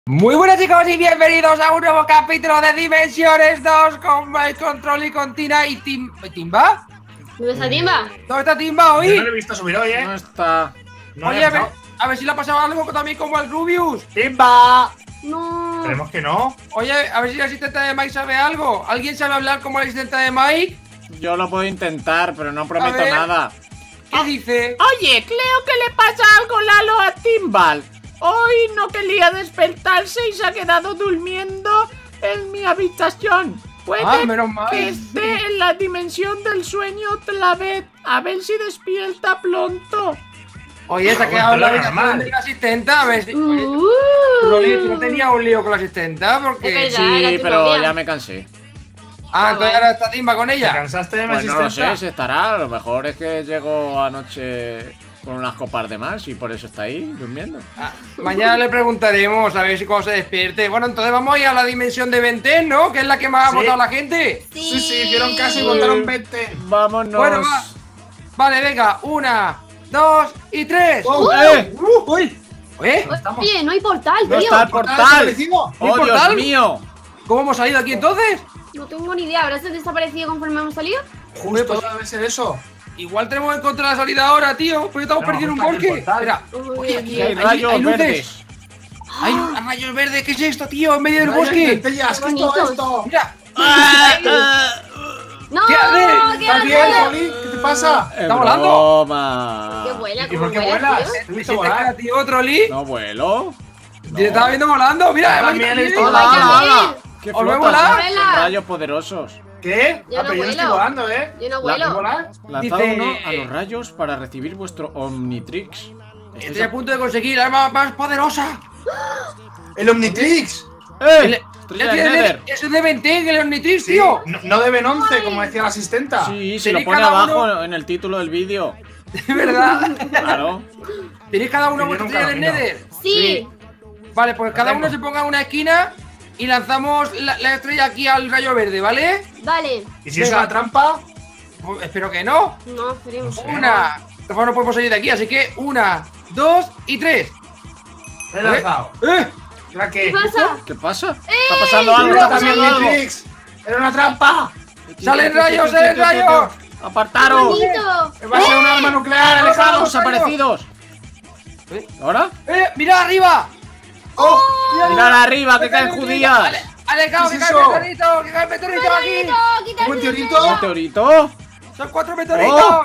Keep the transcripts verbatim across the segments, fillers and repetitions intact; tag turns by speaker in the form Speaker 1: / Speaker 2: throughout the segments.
Speaker 1: Muy buenas chicos y bienvenidos a un nuevo capítulo de Dimensiones dos con Mind Control y con Tina y Tim... ¿Timba?
Speaker 2: ¿Dónde está Timba?
Speaker 1: ¿Dónde está Timba hoy?
Speaker 3: Yo no lo he visto subir hoy, ¿eh?
Speaker 4: No está.
Speaker 3: No
Speaker 1: Oye, a ver, a ver si le ha pasado algo también como al Rubius.
Speaker 3: ¡Timba!
Speaker 2: No.
Speaker 3: Esperemos que no.
Speaker 1: Oye, a ver si el asistente de Mike sabe algo. ¿Alguien sabe hablar como el asistente de Mike?
Speaker 4: Yo lo puedo intentar, pero no prometo
Speaker 1: ver.
Speaker 4: nada.
Speaker 1: ¿Qué dice?
Speaker 4: Oye, creo que le pasa algo Lalo a Timbal. Hoy no quería despertarse y se ha quedado durmiendo en mi habitación. Puede
Speaker 1: Ah, menos mal.
Speaker 4: que esté en la dimensión del sueño otra vez. A ver si despierta pronto.
Speaker 1: Oye, se ha
Speaker 3: Ah,
Speaker 1: quedado en la
Speaker 3: bueno,
Speaker 1: habitación
Speaker 3: normal.
Speaker 1: de la asistenta. A ver si... Oye,
Speaker 2: Uh.
Speaker 1: Loli, ¿tú no tenías un lío con la asistenta? Porque...
Speaker 2: Es verdad. Ya,
Speaker 4: Sí,
Speaker 2: la
Speaker 4: pero
Speaker 2: todavía.
Speaker 4: ya me cansé.
Speaker 1: Ah, entonces ahora está Timba con
Speaker 3: ¿Te
Speaker 1: ella.
Speaker 3: cansaste de mi
Speaker 4: Pues no lo
Speaker 3: asistencia?
Speaker 4: sé, si estará. A lo mejor es que llegó anoche con unas copas de más y por eso está ahí durmiendo.
Speaker 1: Ah, mañana le preguntaremos a ver si cuando se despierte. Bueno, entonces vamos a ir a la dimensión de Venten, ¿no? Que es la que más ha
Speaker 3: Sí.
Speaker 1: votado la gente.
Speaker 3: Sí, sí, hicieron caso y votaron veinte.
Speaker 4: Vámonos.
Speaker 1: Bueno, va. Vale, venga, una, dos y tres.
Speaker 3: ¡Oh!
Speaker 4: ¡Eh!
Speaker 3: Uh, ¡Uy!
Speaker 1: ¿Eh?
Speaker 3: estamos?
Speaker 2: Oye, no hay portal,
Speaker 4: ¡No
Speaker 2: tío.
Speaker 4: está el
Speaker 3: ¿Portal
Speaker 4: portal!
Speaker 3: desaparecido?
Speaker 4: ¡Oh,
Speaker 1: ¿Mi
Speaker 4: Dios
Speaker 1: portal?
Speaker 4: mío!
Speaker 1: ¿Cómo hemos salido aquí entonces?
Speaker 2: No tengo ni idea. ¿Habrás desaparecido conforme hemos salido?
Speaker 1: Joder,
Speaker 3: Justo
Speaker 1: pues
Speaker 3: debe ser eso.
Speaker 1: igual tenemos que encontrar la salida ahora, tío. Porque estamos
Speaker 3: No,
Speaker 1: perdiendo un
Speaker 3: busca aquí el
Speaker 1: bosque.
Speaker 3: portal.
Speaker 1: Espera.
Speaker 2: Uy,
Speaker 1: Oye, aquí
Speaker 4: Aquí hay
Speaker 1: hay,
Speaker 4: rayos
Speaker 1: hay luces.
Speaker 4: verdes.
Speaker 1: Hay rayos verdes. ¿Qué es esto, tío? En medio del
Speaker 3: Rayos y
Speaker 1: bosque.
Speaker 3: centellas,
Speaker 2: Qué
Speaker 3: ¿qué es todo
Speaker 2: bonitos.
Speaker 3: esto?
Speaker 1: Mira.
Speaker 4: Ah, ah,
Speaker 2: ¡No!
Speaker 1: ¿Qué haces?
Speaker 2: ¿Qué
Speaker 3: ¿Estás bien,
Speaker 2: haces?
Speaker 3: Oli? ¿Qué te pasa?
Speaker 4: es
Speaker 1: ¿Está volando?
Speaker 4: broma.
Speaker 2: ¿Qué vuela?
Speaker 3: ¿Y
Speaker 2: ¿Cómo
Speaker 3: por qué
Speaker 2: vuela,
Speaker 3: vuelas?
Speaker 2: tío?
Speaker 3: ¿Te he
Speaker 1: ¿Me
Speaker 3: visto
Speaker 1: sientes
Speaker 3: volar?
Speaker 1: creativo, Trolli?
Speaker 4: ¿No vuelo?
Speaker 1: Te estaba viendo volando. Mira,
Speaker 3: Yo
Speaker 1: aquí
Speaker 3: también
Speaker 1: también.
Speaker 3: he visto
Speaker 4: ¡Hala,
Speaker 2: Vaya
Speaker 4: hala,
Speaker 2: bien.
Speaker 4: hala! ¡Qué
Speaker 1: ¿Os veo
Speaker 4: flotas!
Speaker 1: volar?
Speaker 4: Son- son rayos poderosos.
Speaker 3: ¿Qué?
Speaker 2: Yo
Speaker 3: ah,
Speaker 2: no
Speaker 3: pero yo no estoy
Speaker 2: vuelo.
Speaker 3: volando, ¿eh?
Speaker 2: Yo no
Speaker 3: ¿La-
Speaker 2: vuelo.
Speaker 3: ¿puedo volar?
Speaker 4: Lanzad
Speaker 1: Dice-
Speaker 4: uno a los rayos para recibir vuestro Omnitrix.
Speaker 1: Estoy a punto de conseguir la arma más poderosa.
Speaker 3: ¡El Omnitrix!
Speaker 1: El-
Speaker 4: ¡Eh! ¡Estrella
Speaker 1: el-
Speaker 4: de
Speaker 1: el-
Speaker 4: Nether!
Speaker 1: Eso es de Venten, el Omnitrix,
Speaker 3: Sí,
Speaker 1: tío.
Speaker 3: no, no deben once, como decía la asistenta.
Speaker 4: Sí, se lo
Speaker 1: Tenéis
Speaker 4: pone
Speaker 1: cada
Speaker 4: abajo
Speaker 1: uno-
Speaker 4: en el título del vídeo.
Speaker 1: De verdad.
Speaker 4: Claro.
Speaker 1: Tenéis cada uno
Speaker 3: Que yo
Speaker 1: vuestra
Speaker 3: nunca
Speaker 1: estrella del
Speaker 3: lo miro.
Speaker 1: Nether.
Speaker 2: Sí.
Speaker 1: Vale, pues cada
Speaker 3: tengo.
Speaker 1: uno se ponga en una esquina y lanzamos la, la estrella aquí al rayo verde, ¿vale?
Speaker 2: Vale.
Speaker 3: ¿Y si es
Speaker 1: Venga.
Speaker 3: una trampa?
Speaker 1: Pues espero que no.
Speaker 2: No, esperemos.
Speaker 3: No sé.
Speaker 1: Una. De todas formas no podemos salir de aquí, así que una, dos y tres.
Speaker 3: Me he lanzado.
Speaker 1: ¡Eh!
Speaker 3: ¿Era
Speaker 2: ¿Qué
Speaker 3: qué?
Speaker 2: pasa?
Speaker 4: ¿Qué pasa? ¿Está pasando algo?
Speaker 1: mira,
Speaker 4: ¿Está
Speaker 3: ¡También
Speaker 4: pasando algo?
Speaker 3: Omnitrix! ¡Era una trampa!
Speaker 1: ¡Salen rayos, salen rayos!
Speaker 4: ¡Apartaros!
Speaker 2: ¡Bonito!
Speaker 3: ¡Va a ser un arma nuclear!
Speaker 1: ¡Eh!
Speaker 3: ¡Alejaos!
Speaker 4: ¡Desaparecidos!
Speaker 1: ¿Eh?
Speaker 4: ¿Ahora?
Speaker 1: ¡Eh! ¡Mirad arriba!
Speaker 3: ¡Oh!
Speaker 4: ¡Mirad arriba, que caen judías!
Speaker 1: Ale- ¡Alejaos,
Speaker 3: ¿Qué
Speaker 1: que
Speaker 3: es
Speaker 1: cae el
Speaker 3: eso?
Speaker 1: meteorito! ¡Que cae el meteorito aquí!
Speaker 2: ¡Bonito! ¡Quita el
Speaker 3: ¿Un meteorito?
Speaker 2: meteorito!
Speaker 4: ¿Meteorito?
Speaker 1: ¡Son cuatro meteoritos!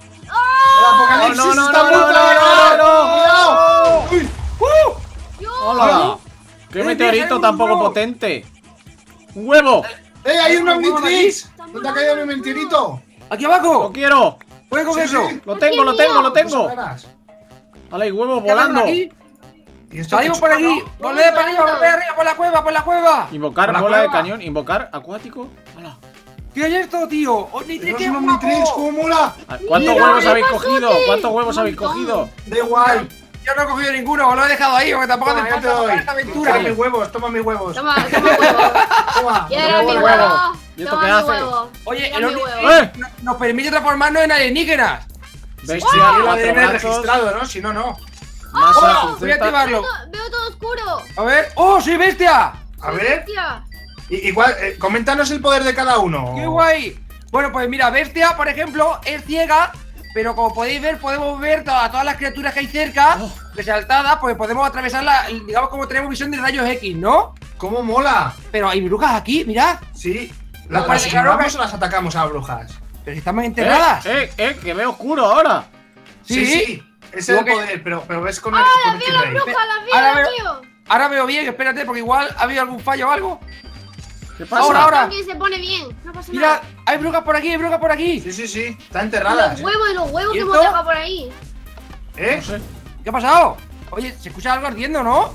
Speaker 3: ¡El apocalipsis
Speaker 4: No, no, no,
Speaker 3: está a
Speaker 4: no,
Speaker 3: punto
Speaker 4: no,
Speaker 3: de llegar!
Speaker 4: no, no, no.
Speaker 3: ¡Cuidado! ¡Uy!
Speaker 1: ¡Uh!
Speaker 2: Dios.
Speaker 4: ¡Hola! ¡Qué
Speaker 1: Eh,
Speaker 4: meteorito
Speaker 1: hay
Speaker 4: tan
Speaker 1: un
Speaker 4: poco
Speaker 1: huevo.
Speaker 4: potente! ¡Un huevo!
Speaker 3: ¡Eh, hay un
Speaker 1: Hay un huevo
Speaker 3: Omnitrix!
Speaker 2: aquí.
Speaker 3: ¿Dónde ha caído mi meteorito?
Speaker 1: ¡Aquí
Speaker 4: ¡Lo
Speaker 1: abajo!
Speaker 4: quiero!
Speaker 1: ¡Puedes con
Speaker 3: Sí,
Speaker 1: eso!
Speaker 3: sí.
Speaker 4: ¡Lo tengo, lo tengo, lo tengo!
Speaker 3: Dos caras.
Speaker 4: ¡Hala, hay huevos
Speaker 1: ¿Qué hacemos
Speaker 4: volando!
Speaker 1: aquí?
Speaker 3: ¿Y esto
Speaker 1: ¡Salimos
Speaker 3: qué
Speaker 1: por
Speaker 3: chulo,
Speaker 1: aquí!
Speaker 3: no?
Speaker 1: ¡Volved para arriba, volved arriba! ¡Por la cueva, por la cueva!
Speaker 4: Invocar
Speaker 3: ¿Por la
Speaker 4: bola de
Speaker 3: cueva?
Speaker 4: cañón, invocar acuático. ¡Hala!
Speaker 1: ¿Qué es esto, tío? ¡Omnitrix,
Speaker 3: ¡Es
Speaker 1: qué
Speaker 3: un Omnitrix!
Speaker 1: guapo!
Speaker 3: ¡Cómo mola!
Speaker 4: ¿Cuántos
Speaker 2: Mira,
Speaker 4: huevos
Speaker 2: qué
Speaker 4: habéis
Speaker 2: pasote.
Speaker 4: cogido? ¿Cuántos huevos
Speaker 2: Un
Speaker 4: habéis
Speaker 2: montón.
Speaker 4: cogido?
Speaker 3: ¡Da igual!
Speaker 1: Yo no he cogido ninguno, lo he dejado ahí, porque tampoco hace
Speaker 3: Toma, yo te
Speaker 1: falta
Speaker 3: doy.
Speaker 1: para esta aventura.
Speaker 3: Toma mis huevos, toma mis huevos.
Speaker 2: Toma, toma huevo.
Speaker 3: Toma.
Speaker 2: Quiero
Speaker 4: Toma
Speaker 2: mi
Speaker 4: huevo.
Speaker 2: huevo.
Speaker 4: ¿Y esto
Speaker 2: Toma
Speaker 4: qué
Speaker 2: mi
Speaker 4: hace?
Speaker 2: huevo.
Speaker 1: Oye,
Speaker 2: Toma
Speaker 1: el
Speaker 2: mi
Speaker 1: Omnitrix
Speaker 2: huevo.
Speaker 4: ¡Eh!
Speaker 1: no- nos permite transformarnos en alienígenas.
Speaker 4: Bestia,
Speaker 3: Tiene el A
Speaker 4: cuatro
Speaker 3: D N
Speaker 4: brazos,
Speaker 3: registrado, ¿no? Si no, no.
Speaker 4: masa,
Speaker 1: ¡Oh! Voy a
Speaker 4: cruceta.
Speaker 1: activarlo.
Speaker 2: Veo- Veo todo oscuro.
Speaker 1: A ver. ¡Oh, soy bestia!
Speaker 3: A ver.
Speaker 2: Hostia.
Speaker 3: I- Igual, eh, coméntanos el poder de cada uno.
Speaker 1: ¡Qué guay! Bueno, pues mira, bestia, por ejemplo, es ciega, pero como podéis ver, podemos ver to- a todas las criaturas que hay cerca,
Speaker 4: Oh.
Speaker 1: resaltadas, pues podemos atravesarla, digamos como tenemos visión de rayos X, ¿no?
Speaker 3: ¡Cómo mola!
Speaker 1: Pero hay brujas aquí, mirad.
Speaker 3: Sí.
Speaker 1: No,
Speaker 3: ¿Las
Speaker 1: vale,
Speaker 3: las
Speaker 1: claro
Speaker 3: ignoramos
Speaker 1: que-
Speaker 3: o las atacamos a las brujas?
Speaker 1: Pero si estamos enterradas.
Speaker 4: ¡Eh, eh, eh! ¡Que veo oscuro ahora!
Speaker 1: Sí.
Speaker 3: Sí, sí. Ese es
Speaker 1: Digo
Speaker 3: el
Speaker 1: que-
Speaker 3: poder, pero, pero ves con el,
Speaker 2: ¡Ah,
Speaker 3: con
Speaker 2: las
Speaker 3: el
Speaker 2: veo las
Speaker 3: T-Ray.
Speaker 2: brujas! ¡Las
Speaker 1: Ahora
Speaker 2: veo,
Speaker 1: veo-
Speaker 2: tío!
Speaker 1: Ahora veo bien, espérate, porque igual ha habido algún fallo o algo.
Speaker 4: ¿Qué pasa?
Speaker 1: Ahora, ahora.
Speaker 2: Aquí se pone bien. No pasa
Speaker 1: Mira,
Speaker 2: nada.
Speaker 1: hay brujas por aquí, hay brujas por aquí.
Speaker 3: Sí, sí, sí. Están
Speaker 2: Y
Speaker 3: enterradas.
Speaker 2: los huevos y los huevos
Speaker 1: ¿Y
Speaker 2: que
Speaker 1: esto?
Speaker 2: hemos dejado por ahí.
Speaker 3: ¿Eh?
Speaker 4: No sé.
Speaker 1: ¿Qué ha pasado? Oye, se escucha algo ardiendo, ¿no?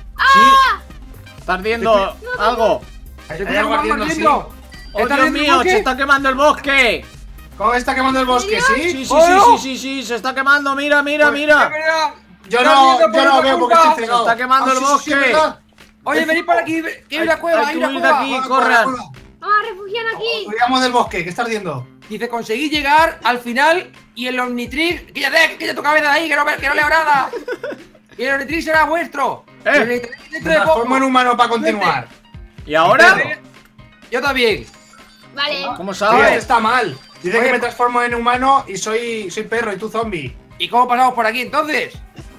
Speaker 4: Sí. Está ardiendo algo.
Speaker 3: Hay,
Speaker 1: Se
Speaker 3: hay
Speaker 1: escucha
Speaker 3: algo
Speaker 1: algo
Speaker 3: ardiendo, sí.
Speaker 1: ardiendo.
Speaker 4: ¡Oh,
Speaker 1: ¿Está
Speaker 4: Dios
Speaker 1: ardiendo el
Speaker 4: mío!
Speaker 1: bosque?
Speaker 4: ¡Se está quemando el bosque!
Speaker 3: ¿Cómo está quemando el bosque?
Speaker 4: Sí,
Speaker 3: ¿Sí?
Speaker 4: sí, sí,
Speaker 1: ¡Oh!
Speaker 4: sí, sí, sí, se está quemando. Mira, mira,
Speaker 1: Pues,
Speaker 4: mira.
Speaker 1: mira.
Speaker 3: Yo
Speaker 1: Está
Speaker 3: no,
Speaker 1: ardiendo por
Speaker 3: yo no
Speaker 1: otra
Speaker 3: veo porque
Speaker 1: culpa.
Speaker 3: estoy cegado.
Speaker 4: Se está quemando
Speaker 3: Ah,
Speaker 4: el
Speaker 3: sí, sí, sí,
Speaker 4: bosque.
Speaker 3: ¿verdad?
Speaker 1: Oye, venid por aquí, que hay una cueva,
Speaker 4: hay
Speaker 1: hay
Speaker 4: que
Speaker 1: una
Speaker 4: huir de
Speaker 1: cueva.
Speaker 4: aquí.
Speaker 3: Corre,
Speaker 4: corran.
Speaker 3: corre, corre.
Speaker 2: Vamos a refugiar aquí.
Speaker 3: Huiramos del bosque, que está ardiendo.
Speaker 1: Dice, conseguí llegar al final y el Omnitrix... ¡Quítate, quítate tu cabeza de ahí, que no, ve- que no leo nada! Y el Omnitrix será vuestro.
Speaker 4: Eh,
Speaker 3: Me transformo en humano para continuar.
Speaker 4: ¿y ahora?
Speaker 1: Yo también.
Speaker 2: Vale.
Speaker 4: ¿Cómo
Speaker 3: Sí,
Speaker 4: sabes?
Speaker 3: está mal. Dice
Speaker 1: Oye,
Speaker 3: que me transformo en humano y soy, soy perro y tú zombie.
Speaker 1: ¿Y cómo pasamos por aquí entonces?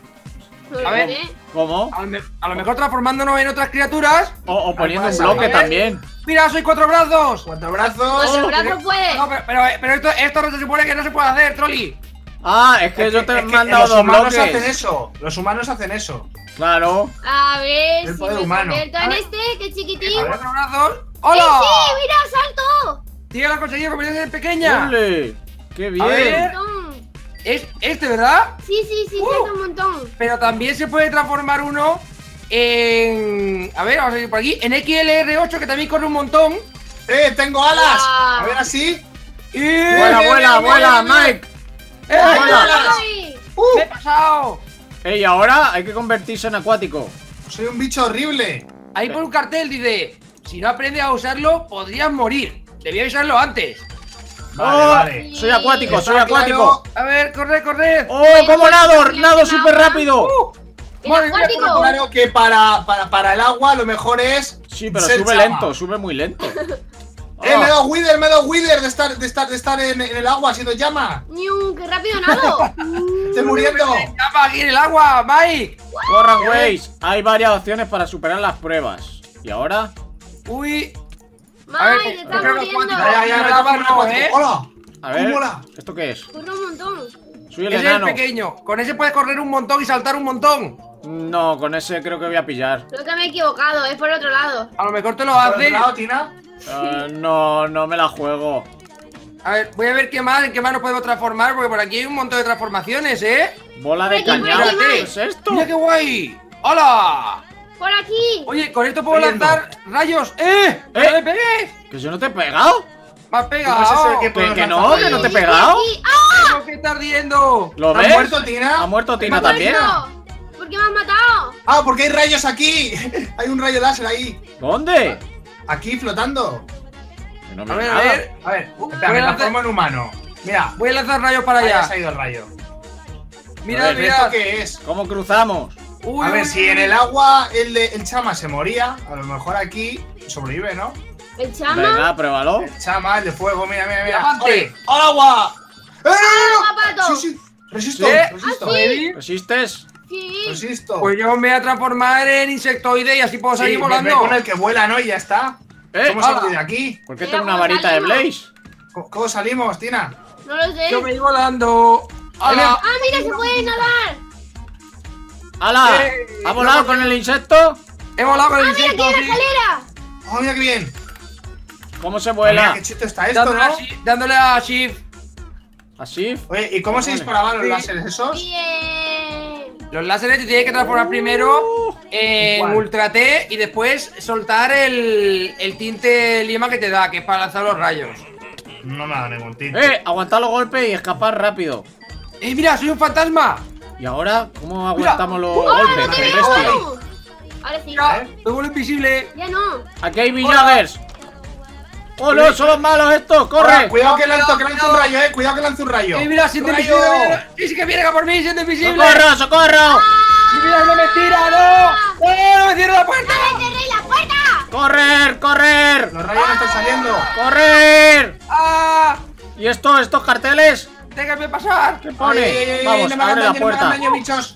Speaker 2: No
Speaker 1: A ver.
Speaker 2: lo sé.
Speaker 4: ¿Cómo?
Speaker 1: A lo, me- a lo mejor transformándonos en otras criaturas.
Speaker 4: O, o poniendo un
Speaker 3: pasa,
Speaker 4: bloque
Speaker 1: ¿eh?
Speaker 4: también.
Speaker 1: ¡Mira, soy cuatro brazos!
Speaker 3: Cuatro
Speaker 2: Con
Speaker 3: brazos.
Speaker 2: el brazo puede.
Speaker 1: No, pero, pero, pero esto, esto no se supone que no se puede hacer, Trolli.
Speaker 4: Ah, es que yo te he
Speaker 3: Es que
Speaker 4: mandado
Speaker 3: los
Speaker 4: dos
Speaker 3: humanos hacen
Speaker 4: bloques.
Speaker 3: eso. Los humanos hacen eso.
Speaker 4: Claro.
Speaker 2: A ver
Speaker 3: El
Speaker 2: si
Speaker 3: poder
Speaker 2: me
Speaker 3: humano.
Speaker 2: convierto
Speaker 1: A
Speaker 2: en
Speaker 1: ver.
Speaker 2: este, que chiquitín.
Speaker 3: A ver.
Speaker 1: ¡Cuatro brazos!
Speaker 2: ¡Eh,
Speaker 1: ¡Hola!
Speaker 2: sí! ¡Mira, salto!
Speaker 1: Tío, lo has conseguido convertirse en pequeña.
Speaker 4: ¡Ole! ¡Qué
Speaker 1: A
Speaker 4: bien!
Speaker 1: ver.
Speaker 2: Montón.
Speaker 1: Es este, ¿verdad?
Speaker 2: Sí, sí, sí,
Speaker 1: Uh.
Speaker 2: salta un montón.
Speaker 1: Pero también se puede transformar uno en... A ver, vamos a ir por aquí. En X L R ocho, que también corre un montón.
Speaker 3: ¡Eh, tengo alas!
Speaker 2: Wow.
Speaker 3: A ver así.
Speaker 1: Y...
Speaker 4: ¡Vuela, vuela, vuela, Mike!
Speaker 1: ¡Eh!
Speaker 3: ¡Ay,
Speaker 1: ¡Vuela!
Speaker 3: alas!
Speaker 2: ¡Ay!
Speaker 1: ¡Me he pasado!
Speaker 4: Ey, ahora hay que convertirse en acuático.
Speaker 3: Soy un bicho horrible.
Speaker 1: Ahí por un cartel dice: si no aprendes a usarlo, podrías morir. Debía usarlo antes.
Speaker 3: Vale,
Speaker 4: ¡Oh!
Speaker 3: vale.
Speaker 4: Soy acuático,
Speaker 3: Está
Speaker 4: soy acuático.
Speaker 3: claro-
Speaker 1: A ver, corre, corre.
Speaker 4: ¡Oh, cómo nado! ¡Nado súper rápido!
Speaker 1: Uh,
Speaker 2: ¡El
Speaker 1: madre mía,
Speaker 2: acuático!
Speaker 1: cómo-
Speaker 3: Claro que para, para, para el agua lo mejor es.
Speaker 4: Sí, pero
Speaker 3: ser
Speaker 4: sube
Speaker 3: chama.
Speaker 4: lento, sube muy lento.
Speaker 3: Eh, me he
Speaker 4: Ah,
Speaker 3: dado wither, me he dado wither de estar, de estar, de estar en, en el agua haciendo llama.
Speaker 2: ¡Niu! ¡Qué rápido nado!
Speaker 3: Estoy muriendo.
Speaker 1: ¡Llama aquí en el agua, Mike!
Speaker 4: corran, güeyes. Hay varias opciones para superar las pruebas. ¿Y ahora?
Speaker 1: Uy. A ver,
Speaker 2: ¡Mike, te
Speaker 1: yo
Speaker 2: estás
Speaker 1: creo que
Speaker 2: muriendo!
Speaker 3: Ya, ya, ya, me
Speaker 1: Lava
Speaker 3: transformo en
Speaker 1: no,
Speaker 3: acuático.
Speaker 1: ¿eh?
Speaker 3: ¡Hola!
Speaker 4: A ver,
Speaker 3: ¿Cómo mola?
Speaker 4: ¿esto qué es?
Speaker 2: Corre un montón.
Speaker 4: Soy el
Speaker 1: Ese es el
Speaker 4: enano.
Speaker 1: pequeño. Con ese puedes correr un montón y saltar un montón.
Speaker 4: No, con ese creo que voy a pillar.
Speaker 2: Creo que me he equivocado, es por otro lado.
Speaker 1: A lo mejor te lo
Speaker 3: ¿Por otro
Speaker 1: haces.
Speaker 3: lado, Tina?
Speaker 4: Eh, no, no me la juego.
Speaker 1: A ver, voy a ver qué más, en qué más nos podemos transformar, porque por aquí hay un montón de transformaciones, ¿eh?
Speaker 4: Bola de
Speaker 2: Por aquí, por
Speaker 4: cañao.
Speaker 2: aquí,
Speaker 4: ¿Qué
Speaker 2: Mike.
Speaker 4: es esto?
Speaker 1: ¡Mira qué guay! ¡Hola!
Speaker 2: ¡Por aquí!
Speaker 1: Oye, con esto puedo
Speaker 3: Estoy yendo.
Speaker 1: lanzar rayos. ¡Eh! ¡No
Speaker 4: ¿Eh?
Speaker 1: me pegues!
Speaker 4: ¿Que yo no te he pegado?
Speaker 1: ¡Me has
Speaker 3: ¿Cómo es
Speaker 1: pegado!
Speaker 3: eso de que
Speaker 4: Que,
Speaker 3: podemos
Speaker 4: que no,
Speaker 3: lanzar
Speaker 4: que no te he
Speaker 3: rayos?
Speaker 4: pegado.
Speaker 2: Aquí. ¡Ah!
Speaker 1: ¿Pero qué está ardiendo?
Speaker 4: ¿Lo
Speaker 3: ¿Has
Speaker 4: ves?
Speaker 3: muerto, Tina?
Speaker 4: ¿Ha muerto Tina
Speaker 2: ¿Por
Speaker 4: también?
Speaker 2: qué? ¿Por qué me has matado?
Speaker 3: Ah, porque hay rayos aquí. Hay un rayo láser ahí.
Speaker 4: ¿Dónde?
Speaker 3: Aquí flotando.
Speaker 4: Que no
Speaker 1: A
Speaker 4: veo
Speaker 1: ver, a
Speaker 4: nada.
Speaker 1: ver.
Speaker 3: A ver,
Speaker 1: Uh,
Speaker 3: espera, me
Speaker 1: voy a lanzar-
Speaker 3: transformo en humano. Mira,
Speaker 1: Voy a lanzar rayos para
Speaker 3: ahí
Speaker 1: allá.
Speaker 3: ha ido el rayo.
Speaker 1: Mira,
Speaker 4: A ver,
Speaker 3: ¿Esto
Speaker 1: mira.
Speaker 3: qué es?
Speaker 4: ¿Cómo cruzamos?
Speaker 1: Uy,
Speaker 3: A ver,
Speaker 1: uy,
Speaker 3: si
Speaker 1: uy.
Speaker 3: en el agua el, de, el chama se moría, a lo mejor aquí sobrevive, ¿no?
Speaker 2: ¿El chama?
Speaker 4: Venga, pruébalo.
Speaker 3: El chama, el de fuego, mira, mira, mira.
Speaker 1: Diamante.
Speaker 3: ¡Ole! ¡Al agua! ¡Eh, no, no, no!
Speaker 2: ¡Papato!
Speaker 3: Sí, sí, resisto,
Speaker 1: ¿Sí?
Speaker 3: resisto.
Speaker 2: Ah, sí.
Speaker 1: ¿Ready?
Speaker 4: ¿Resistes?
Speaker 2: Sí.
Speaker 3: Resisto.
Speaker 1: Pues yo me voy a transformar en insectoide y así puedo
Speaker 3: Sí,
Speaker 1: seguir
Speaker 3: me- ve
Speaker 1: volando.
Speaker 3: con el que vuela, ¿no? Y ya está.
Speaker 4: ¿Eh?
Speaker 3: ¿Cómo
Speaker 1: hala.
Speaker 3: salimos de aquí?
Speaker 4: ¿Por qué
Speaker 2: Mira
Speaker 4: tengo una
Speaker 2: cómo
Speaker 4: varita de
Speaker 2: salimos.
Speaker 4: Blaze?
Speaker 3: ¿Cómo, cómo salimos, Tina?
Speaker 2: No lo sé.
Speaker 1: Yo me voy volando. ¡Hala!
Speaker 2: ¡Ah, mira, se puede nadar!
Speaker 4: ¡Hala!
Speaker 1: Eh,
Speaker 4: ¿Ha volado
Speaker 1: no,
Speaker 4: con el insecto?
Speaker 1: He volado con el
Speaker 2: ¡Ah, mira, aquí
Speaker 1: insecto,
Speaker 2: hay una
Speaker 1: sí.
Speaker 2: escalera!
Speaker 3: ¡Oh, mira qué bien!
Speaker 4: ¿Cómo se
Speaker 3: Mira,
Speaker 4: vuela?
Speaker 3: qué chito está esto,
Speaker 1: Dándole, a,
Speaker 3: ¿no?
Speaker 1: shi- dándole a Shift.
Speaker 4: ¿Así?
Speaker 3: Oye, ¿y cómo se
Speaker 4: Vale.
Speaker 3: disparaban los
Speaker 1: Sí.
Speaker 3: láseres esos?
Speaker 2: Bien.
Speaker 1: Los láseres te tienes que transformar primero en
Speaker 3: ¿Cuál?
Speaker 1: Ultra T y después soltar el, el tinte lima que te da, que es para lanzar los rayos.
Speaker 3: No me ha dado ningún tinte.
Speaker 4: ¡Eh! Aguantar los golpes y escapar rápido.
Speaker 1: ¡Eh, mira, soy un fantasma!
Speaker 4: ¿Y ahora cómo aguantamos los
Speaker 2: ¡Oh,
Speaker 4: golpes?
Speaker 2: no
Speaker 4: ¡Qué
Speaker 2: te
Speaker 4: bestia!
Speaker 2: veo! Ahora sí.
Speaker 1: Mira,
Speaker 3: ¿Eh?
Speaker 1: me vuelvo invisible.
Speaker 2: Ya no.
Speaker 4: Aquí hay villagers. ¡Oh, no! ¡Son los malos estos! ¡Corre!
Speaker 3: Ahora, cuidado que lanzo, que
Speaker 1: Cuidado,
Speaker 3: lanzo un
Speaker 1: cuidado.
Speaker 3: rayo, eh. Cuidado que lanzo un rayo.
Speaker 1: ¡Eh, mira, siento
Speaker 3: ¡Rayo!
Speaker 1: invisible! ¡Sí, sí que viene a por mí, siento invisible!
Speaker 4: ¡Socorro, socorro!
Speaker 1: ¡Sí, mira, no me tira, no! ¡No, no me cierra la puerta!
Speaker 2: ¡Dale, cerré la puerta!
Speaker 4: ¡Correr, correr!
Speaker 3: Los rayos no están saliendo.
Speaker 4: ¡Correr!
Speaker 1: ¡Ah!
Speaker 4: ¿Y estos, estos carteles?
Speaker 1: ¡Déjame pasar!
Speaker 4: ¿Qué pone?
Speaker 3: Ay, ay, ay,
Speaker 4: Vamos,
Speaker 3: no me hagan
Speaker 4: abre la
Speaker 3: daño, no me hagan
Speaker 4: puerta.
Speaker 3: daño, bichos.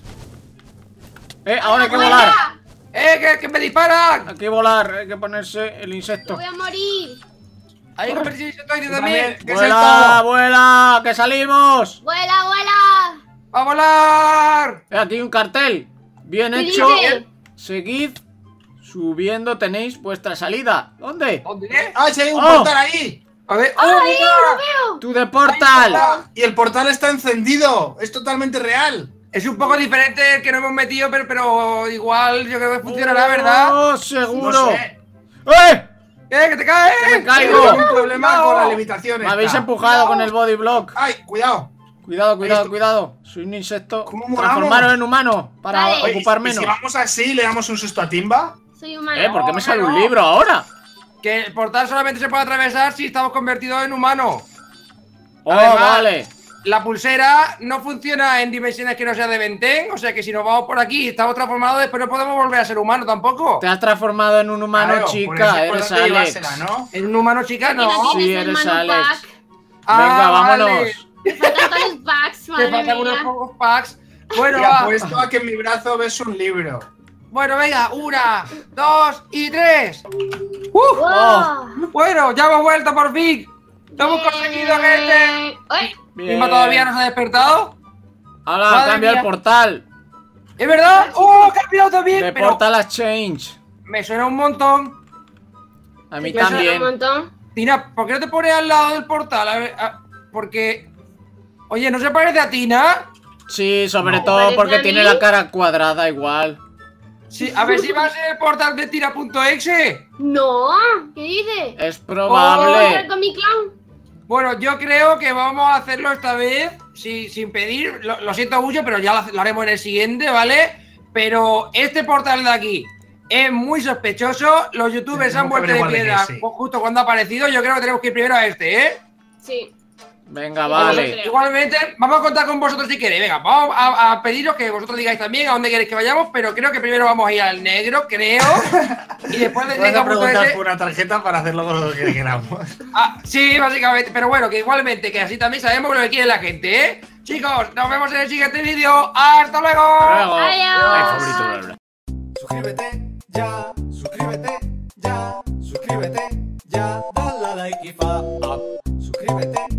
Speaker 4: Eh, ahora hay que
Speaker 2: ¡Puerta!
Speaker 4: volar.
Speaker 1: ¡Eh, que, que me disparan!
Speaker 4: Hay que volar, hay que ponerse el insecto.
Speaker 2: Voy a morir.
Speaker 1: Hay que convertirse en insectoide
Speaker 3: Yo
Speaker 1: también.
Speaker 3: también. ¿Qué es
Speaker 4: ¡Vuela,
Speaker 3: esto?
Speaker 4: vuela! ¡Que salimos!
Speaker 2: ¡Vuela, vuela!
Speaker 1: ¡A volar!
Speaker 4: Eh, aquí hay un cartel. Bien
Speaker 2: ¿Qué
Speaker 4: hecho.
Speaker 2: dice?
Speaker 4: Seguid subiendo, tenéis vuestra salida. ¿Dónde?
Speaker 1: ¿Dónde?
Speaker 3: ¡Ah, sí, hay un
Speaker 4: Oh.
Speaker 3: portal ahí!
Speaker 1: A ver.
Speaker 2: ¡Ay,
Speaker 1: ¡Oh,
Speaker 2: lo
Speaker 1: mira!
Speaker 2: veo!
Speaker 4: ¡To the portal!
Speaker 3: Ah, y el portal está encendido. Es totalmente real.
Speaker 1: Es un poco diferente el que no hemos metido, pero, pero igual yo creo que funcionará, ¿verdad?
Speaker 4: ¡Oh,
Speaker 3: No
Speaker 4: seguro!
Speaker 3: sé.
Speaker 4: ¡Eh!
Speaker 1: ¡Eh, que te caes!
Speaker 4: ¡Que me caigo!
Speaker 3: Tengo un problema con la levitación.
Speaker 4: Me habéis
Speaker 3: esta.
Speaker 4: empujado con el body block.
Speaker 3: ¡Ay, cuidado!
Speaker 4: Cuidado, cuidado,
Speaker 3: Esto-
Speaker 4: cuidado. Soy un insecto.
Speaker 3: ¿Cómo molamos?
Speaker 4: Transformaros en humano para
Speaker 2: Vale.
Speaker 3: Oye,
Speaker 4: ocupar
Speaker 3: ¿y
Speaker 4: menos.
Speaker 3: si vamos así, le damos un susto a Timba?
Speaker 2: Soy humano.
Speaker 4: Eh, ¿por qué me sale un
Speaker 1: no.
Speaker 4: libro ahora?
Speaker 1: Que el portal solamente se puede atravesar si estamos convertidos en humanos.
Speaker 4: Oh,
Speaker 1: Además-
Speaker 4: vale.
Speaker 1: la pulsera no funciona en dimensiones que no sea de Venten. O sea que si nos vamos por aquí y estamos transformados, después no podemos volver a ser humanos tampoco.
Speaker 4: Te has transformado en un humano
Speaker 3: Claro, por
Speaker 4: chica,
Speaker 3: eso es
Speaker 4: eres
Speaker 3: importante
Speaker 4: Alex.
Speaker 3: llevársela, ¿no?
Speaker 1: En un humano chica, no.
Speaker 2: Que no
Speaker 4: Sí,
Speaker 2: tienes el
Speaker 4: eres
Speaker 2: Manu
Speaker 4: Alex.
Speaker 2: Pack.
Speaker 1: Ah,
Speaker 4: Venga,
Speaker 1: vale.
Speaker 4: vámonos.
Speaker 2: Me faltan todos los packs,
Speaker 1: Te
Speaker 2: madre
Speaker 1: faltan unos
Speaker 2: mía.
Speaker 1: pocos packs. Bueno,
Speaker 3: Y
Speaker 1: va.
Speaker 3: apuesto a que en mi brazo ves un libro.
Speaker 1: Bueno, venga, una, dos y tres. ¡Uh!
Speaker 2: Wow.
Speaker 1: Bueno, ya hemos vuelto por fin. Lo hemos conseguido, gente.
Speaker 2: Ay,
Speaker 1: Misma todavía no se ha despertado.
Speaker 4: Ahora
Speaker 1: Madre
Speaker 4: cambia el
Speaker 1: mía.
Speaker 4: portal.
Speaker 1: ¿Es verdad? ¡Oh, que ha cambiado también!
Speaker 4: De
Speaker 1: Pero
Speaker 4: portal a change.
Speaker 1: me suena un montón.
Speaker 4: A mí
Speaker 2: me suena
Speaker 4: también.
Speaker 2: un montón.
Speaker 1: Tina, ¿por qué no te pones al lado del portal? A ver, a- porque... Oye, ¿no se parece a Tina?
Speaker 4: Sí, sobre
Speaker 3: No.
Speaker 4: todo
Speaker 2: ¿Parece
Speaker 4: porque
Speaker 2: a
Speaker 4: tiene
Speaker 2: mí?
Speaker 4: la cara cuadrada igual.
Speaker 1: Sí, a ver si va a ser el portal de Tina.exe.
Speaker 2: No, ¿qué dices?
Speaker 4: Es
Speaker 2: ¿Voy a
Speaker 4: probable.
Speaker 2: jugar con mi clown?
Speaker 1: Bueno, yo creo que vamos a hacerlo esta vez si- sin pedir. Lo, lo siento mucho, pero ya lo, lo haremos en el siguiente, ¿vale? Pero este portal de aquí es muy sospechoso. Los youtubers se han
Speaker 3: Tenemos que
Speaker 1: vuelto de
Speaker 3: averiguar de
Speaker 1: piedra
Speaker 3: qué, sí.
Speaker 1: justo cuando ha aparecido. Yo creo que tenemos que ir primero a este, ¿eh?
Speaker 2: Sí.
Speaker 4: Venga,
Speaker 2: Sí,
Speaker 4: vale.
Speaker 2: creo.
Speaker 1: Igualmente, vamos a contar con vosotros si queréis. Venga, vamos a, a pediros que vosotros digáis también a dónde queréis que vayamos, pero creo que primero vamos a ir al negro, creo. Y después de
Speaker 3: Vas a preguntar
Speaker 1: Nica.es.
Speaker 3: por una tarjeta para hacerlo con lo que queramos.
Speaker 1: Ah, sí, básicamente. Pero bueno, que igualmente, que así también sabemos lo que quiere la gente, ¿eh? Chicos, nos vemos en el siguiente vídeo. ¡Hasta luego!
Speaker 4: Luego.
Speaker 2: Adiós.
Speaker 4: Ay, favorito, bla, bla.
Speaker 5: Suscríbete ya, suscríbete ya, suscríbete ya, dale a like y fa up. Suscríbete